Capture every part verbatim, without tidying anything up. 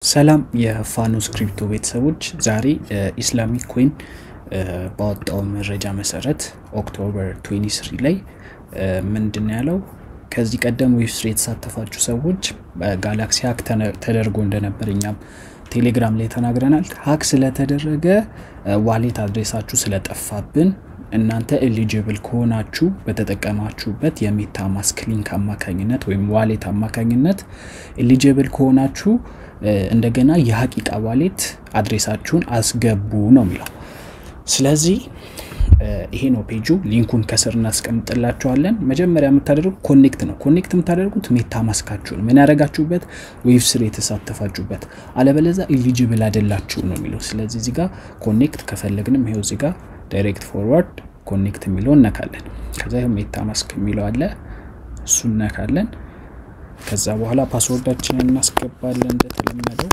ሰላም የፋኖስ ክሪፕቶ ቤተሰቦች ዛሬ ኢስላሚክ ኮይን ባወጣው መረጃ መሰረት ኦክቶበር twenty-three ላይ ምንድነው ያለው ከዚህ ቀደም ዌብሳይት የተሳተፋችሁ ሰዎች በጋላክሲ ሃክ ተደርጎ እንደነበርኛም ቴሌግራም ላይ ተናግረናል ሃክ ስለተደረገ ዋሌት አድሬሳችሁ ስለጠፋብን እናንተ ኤሊጂብል ከሆናችሁ በተጠቀማችሁበት የሜታማስክ ሊንክ አማካኝነት ወይም ዋሌት አማካኝነት ኤሊጂብል ከሆናችሁ እንደገና የሐቂቃ ዋሌት አድሬሳችሁን አስገቡ ነው የሚለው ስለዚህ ይሄ ነው ፔጁ ሊንኩን ከስር እናስቀምጥላችኋለን መጀመሪያ የምታደርጉት ኮኔክት ነው ኮኔክት የምታደርጉት ሜታማስካችሁን ምን ያረጋችሁበት ዌብሳይት የተሳተፋችሁበት አለበለዛ ኤሊጂብል አይደላችሁ ነው የሚለው ስለዚህ እዚህ ጋር ኮኔክት ከፈለግንም ይሄው እዚህ ጋር ዳይሬክት ፎርዋርድ ኮኔክት የሚለው ነካለን ከዛ ሜታማስክ የሚለው አለ እሱን ነካለን ከዛ በኋላ ፓስወርዳችንን እናስገባለን እንደተለመደው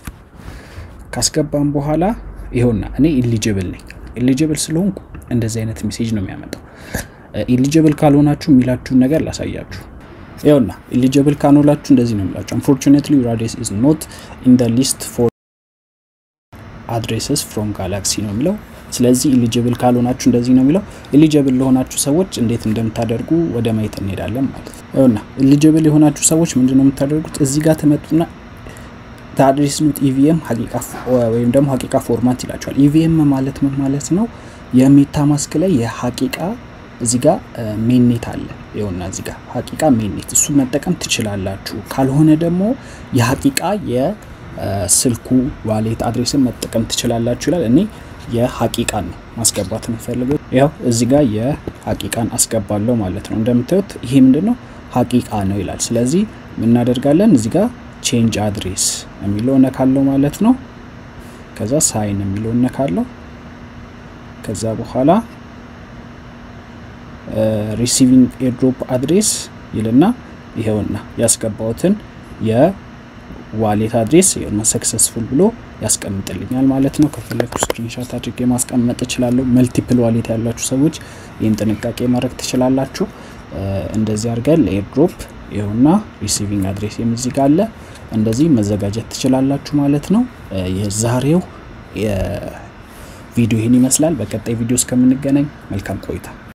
ካስገባን በኋላ ይሄውና እኔ ኤሊጂብል ነኝ ኤሊጂብል ስለሆንኩ እንደዚህ አይነት ሜሴጅ ነው የሚያመጣው ኤሊጂብል ካልሆናችሁ የሚላችሁ ነገር ላሳያችሁ ይሄውና ኤሊጂብል ካኖላችሁ እንደዚህ ነው የሚላችሁ unfortunately your address is not in the list for addresses from galaxy ነው የሚለው ስለዚህ ኤሊጂብል ካልሆናችሁ እንደዚህ ነው የሚለው ኤሊጂብል ለሆናችሁ ሰዎች እንዴት እንደምታደርጉ ወደ ማየት እንሄዳለን ማለት ነው ይኸውና ኤሊጂብል የሆናችሁ ሰዎች ምንድነው የምታደርጉት እዚህ ጋር ተመጡና ታድሬስ ኖት ኢቪኤም ሐቂቃ ወይም ደግሞ ሐቂቃ ፎርማት ይላችኋል ኢቪኤም ማለት ምን ማለት ነው የሜታማስክ ላይ የሐቂቃ እዚህ ጋር ሜንኔት አለ ይኸውና እዚህ ጋር ሐቂቃ ሜንኔት እሱ መጠቀም ትችላላችሁ ካልሆነ ደግሞ የሐቂቃ የስልኩ ዋሌት አድሬስን መጠቀም ትችላላችሁ ይላል እኔ የሐቂቃን ማስገባት እንፈልገው ያው እዚህ ጋር የሐቂቃን አስገባለሁ ማለት ነው እንደምታዩት ይሄ ምንድነው ሐቂቃ ነው ይላል ስለዚህ ምን እናደርጋለን እዚህ ጋር change address የሚለው ነካለው ማለት ነው ከዛ ሳይን የሚለው ነካለው ከዛ በኋላ receiving airdrop address ይልና ይሄውና ያስገባውትን የዋሌት አድሬስ የሆነ ሰክሰስፉል ብሎ ያስቀምጥልኛል ማለት ነው ከፈለኩ ስክሪንሾት አድርጌ ማስቀመጥ እችላለሁ መልቲፕል ዋሌት ያላችሁ ሰዎች ይሄን ጥንቃቄ ማድረግ ትችላላችሁ እንደዚህ አድርገን ለኤርድሮፕ ይሄውና ሪሲቪንግ አድሬስ የሚዝጋ አለ እንደዚህ መዘጋጀት ትችላላችሁ ማለት ነው የዛሬው የቪዲዮ ይሄን ይመስላል በቀጣይ ቪዲዮ እስከምንገናኝ መልካም ቆይታ